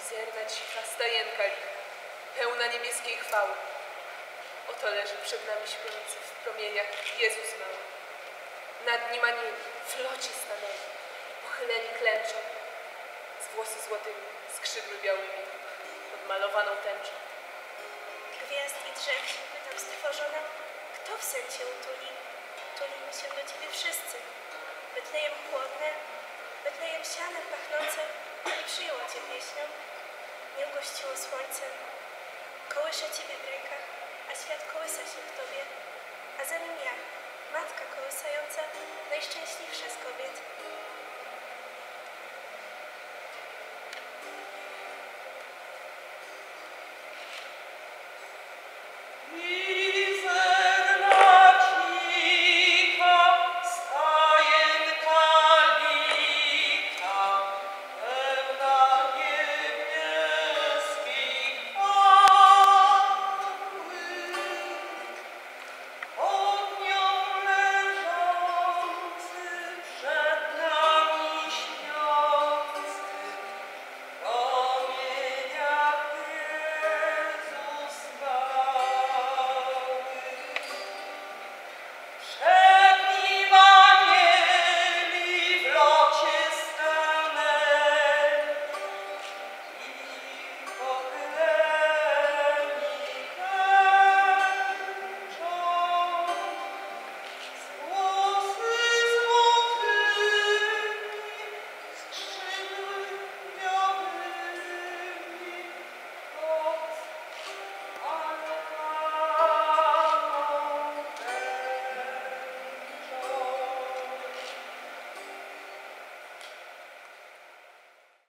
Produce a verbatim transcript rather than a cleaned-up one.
Mizerna, cicha stajenka licha, pełna niebieskiej chwały. Oto leży przed nami śpiący w promieniach Jezus mały. Nad nim anieli, w locie stanęli, pochyleni klęczą, z włosy złotymi, skrzydły białymi, podmalowaną tęczą. Gwiazd i drzew się pytam stworzona, kto w sen cię utuli? Tulimy się do ciebie wszyscy. Betlejem chłodne, Betlejem sianem pachnące, nie przyjęło cię pieśnią, nie ugościło słońcem. Kołyszę ciebie w rękach, a świat kołysa się w tobie, a za nim ja, matka kołysająca, najszczęśliwsza z kobiet.